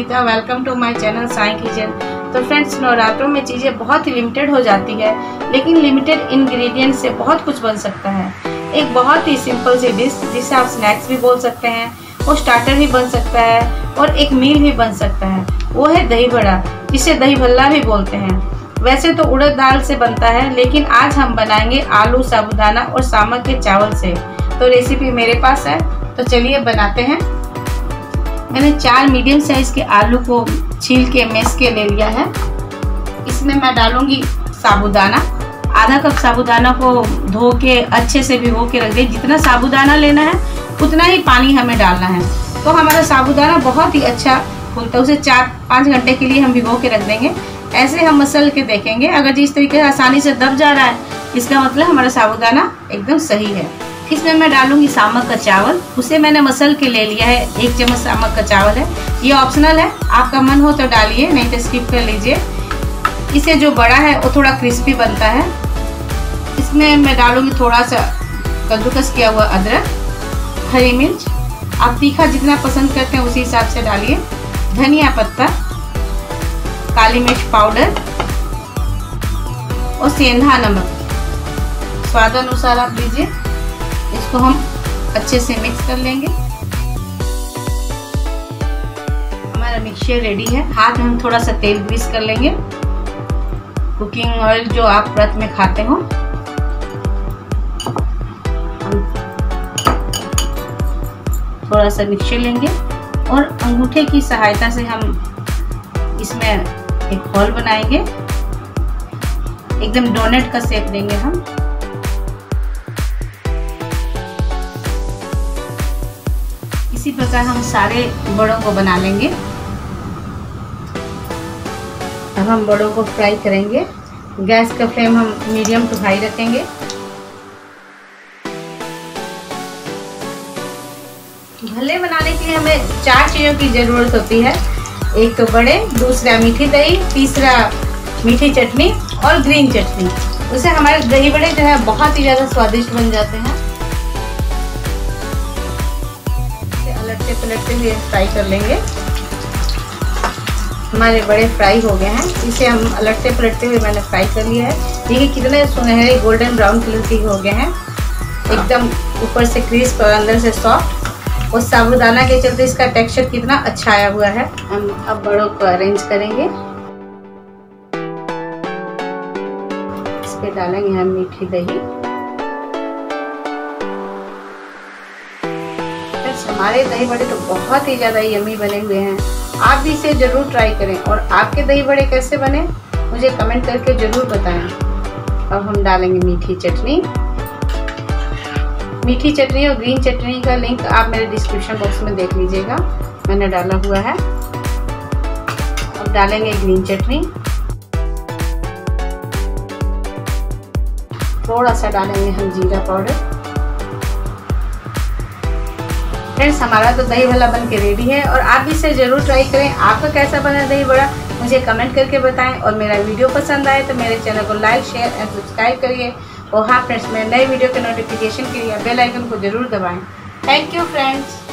Sunita, welcome to my channel Sai kitchen. तो friends, नवरात्रों में चीज़ें बहुत ही लिमिटेड हो जाती है, लेकिन लिमिटेड इंग्रेडिएंट से बहुत कुछ बन सकता है। एक बहुत ही सिंपल सी डिश जिसे आप स्नैक्स भी बोल सकते हैं, वो स्टार्टर भी बन सकता है और एक मील भी बन सकता है। वो है दही बड़ा, जिसे दही भल्ला भी बोलते हैं। वैसे तो उड़द दाल से बनता है, लेकिन आज हम बनाएंगे आलू, साबूदाना और सामक के चावल से। तो रेसिपी मेरे पास है, तो चलिए बनाते हैं। मैंने 4 मीडियम साइज के आलू को छील के मैश के ले लिया है। इसमें मैं डालूंगी साबूदाना। आधा कप साबूदाना को धो के अच्छे से भिगो के रख दें। जितना साबूदाना लेना है उतना ही पानी हमें डालना है। तो हमारा साबूदाना बहुत ही अच्छा फूलता है, उसे 4-5 घंटे के लिए हम भिगो के रख देंगे। ऐसे हम मसल के देखेंगे, अगर जिस तरीके से आसानी से दब जा रहा है, इसका मतलब हमारा साबूदाना एकदम सही है। इसमें मैं डालूंगी सामक का चावल। उसे मैंने मसल के ले लिया है। 1 चम्मच सामक का चावल है। ये ऑप्शनल है, आपका मन हो तो डालिए, नहीं तो स्किप कर लीजिए। इसे जो बड़ा है वो थोड़ा क्रिस्पी बनता है। इसमें मैं डालूंगी थोड़ा सा कद्दूकस किया हुआ अदरक, हरी मिर्च, आप तीखा जितना पसंद करते हैं उसी हिसाब से डालिए, धनिया पत्ता, काली मिर्च पाउडर और सेंधा नमक स्वाद अनुसार आप लीजिए। इसको हम अच्छे से मिक्स कर लेंगे। हमारा मिक्सचर रेडी है। हाथ में हम थोड़ा सा तेल ग्रीस कर लेंगे। कुकिंग ऑयल जो आप व्रत में खाते हो। थोड़ा सा मिक्सचर लेंगे और अंगूठे की सहायता से हम इसमें एक होल बनाएंगे। एकदम डोनट का शेप देंगे हम। इसी प्रकार हम सारे बड़ों को बना लेंगे। अब हम बड़ों को फ्राई करेंगे। गैस का फ्लेम हम मीडियम टू हाई रखेंगे। भल्ले बनाने के लिए हमें 4 चीज़ों की ज़रूरत होती है। एक तो बड़े, दूसरा मीठी दही, तीसरा मीठी चटनी और ग्रीन चटनी। उससे हमारे दही बड़े जो है बहुत ही ज़्यादा स्वादिष्ट बन जाते हैं। अलटते पलटते हुए फ्राई कर लेंगे। हमारे बड़े फ्राई हो गए हैं। इसे हम अलटते पलटते हुए मैंने फ्राई कर लिया है। देखिए कितने सुनहरे गोल्डन ब्राउन कलर के हो गए हैं। एकदम ऊपर से क्रिस्प और अंदर से सॉफ्ट। और साबूदाना के चलते इसका टेक्सचर कितना अच्छा आया हुआ है। हम अब बड़ों को अरेंज करेंगे। इस पे डालेंगे हम मीठी दही। हमारे दही बड़े तो बहुत ही ज़्यादा यम्मी बने हुए हैं। आप भी इसे ज़रूर ट्राई करें। और आपके दही बड़े कैसे बने मुझे कमेंट करके ज़रूर बताएं। अब हम डालेंगे मीठी चटनी। मीठी चटनी और ग्रीन चटनी का लिंक आप मेरे डिस्क्रिप्शन बॉक्स में देख लीजिएगा, मैंने डाला हुआ है। अब डालेंगे ग्रीन चटनी। थोड़ा सा डालेंगे हम जीरा पाउडर। फ्रेंड्स, हमारा तो दही भल्ला बन के रेडी है और आप इसे ज़रूर ट्राई करें। आपका कैसा बना दही बड़ा मुझे कमेंट करके बताएं। और मेरा वीडियो पसंद आए तो मेरे चैनल को लाइक, शेयर एंड सब्सक्राइब करिए। और हाँ फ्रेंड्स, मेरे नए वीडियो के नोटिफिकेशन के लिए बेल आइकन को जरूर दबाएं। Thank you friends.